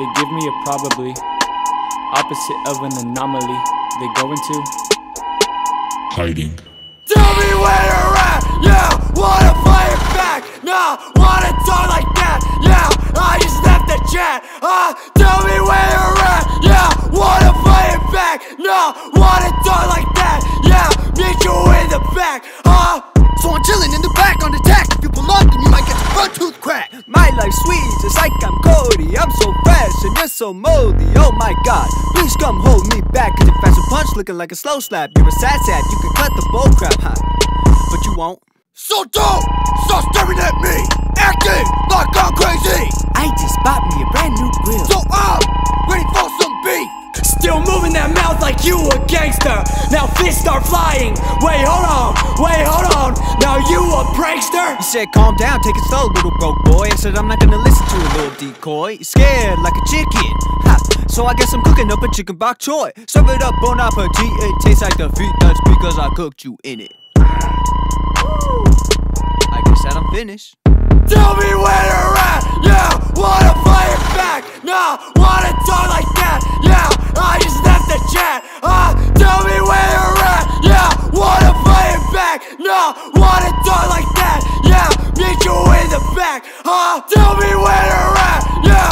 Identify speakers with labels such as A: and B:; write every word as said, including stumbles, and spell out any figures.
A: They give me a probably, opposite of an anomaly. They go into
B: hiding.
C: Tell me where you're at, yeah, wanna play it back. Nah, wanna talk like that, yeah, I just left the chat. Uh, tell me where you're at, yeah, wanna play it back. Nah, wanna talk like that, yeah, meet you in the back. Uh,
D: So I'm chilling in the back on the tack. If you pull up, then you might get your front tooth cracked. My life's sweet, just like I'm Cody. I'm so fresh and you're so moldy. Oh my god, please come hold me back. Cause your fast punch looking like a slow slap. You're a sad sad, you can cut the bull crap, huh? But you won't.
C: so don't stop staring at me, acting like I'm crazy.
D: I just bought me a brand new grill.
C: So I'm ready for some beef.
E: Still moving that mouth like you a gangster. Now fists start flying. Wait, hold on, wait, hold on. Now you a prankster?
D: You said calm down, take it slow, little broke boy. I said I'm not gonna listen to a little decoy. You're scared like a chicken, ha. So I guess I'm cooking up a chicken bok choy. Serve it up, bon appetit. It tastes like the feet, that's because I cooked you in it. I guess that I'm finished.
C: Tell me where you're at, yeah, wanna play it back. Nah, wanna talk like that, yeah, I just left the chat. Uh, tell me where you're at, yeah, wanna play it back. Nah, wanna talk like that, yeah, meet you in the back. Uh, tell me where you're at, yeah,